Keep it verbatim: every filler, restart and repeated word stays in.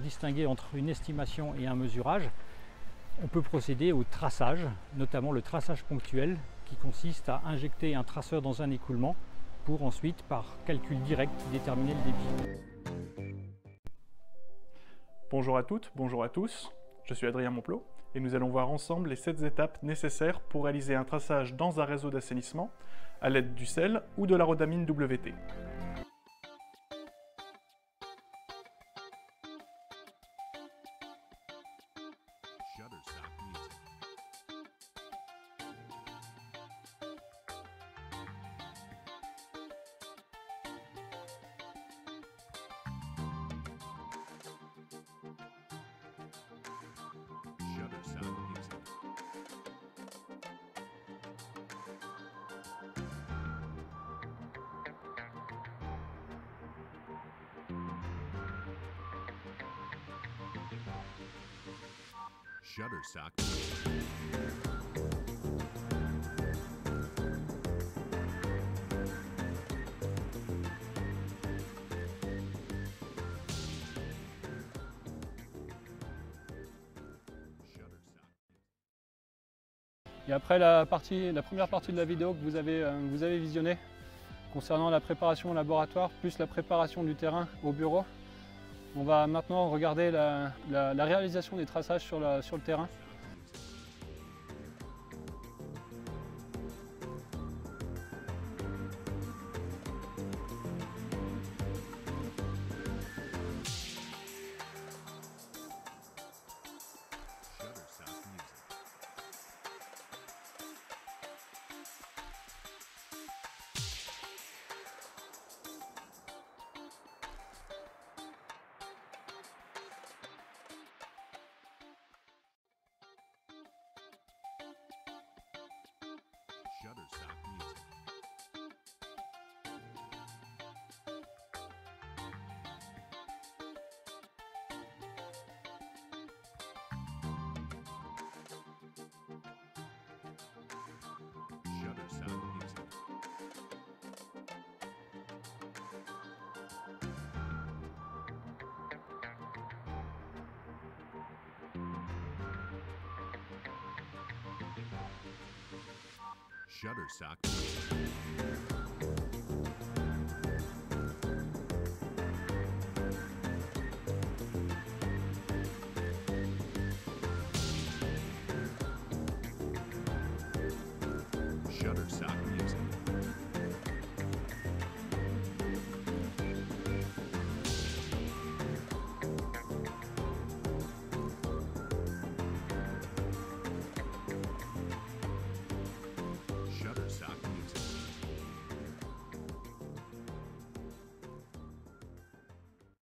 distinguer entre une estimation et un mesurage, on peut procéder au traçage, notamment le traçage ponctuel qui consiste à injecter un traceur dans un écoulement pour ensuite, par calcul direct, déterminer le débit. Bonjour à toutes, bonjour à tous, je suis Adrien Monplot et nous allons voir ensemble les sept étapes nécessaires pour réaliser un traçage dans un réseau d'assainissement à l'aide du sel ou de la rhodamine W T. Shutterstock. Et après la, partie, la première partie de la vidéo que vous avez, euh, vous avez visionnée concernant la préparation au laboratoire plus la préparation du terrain au bureau, on va maintenant regarder la, la, la réalisation des traçages sur, la, sur le terrain. Shutterstock Music. Shutterstock Music. Shutterstock. Shutterstock.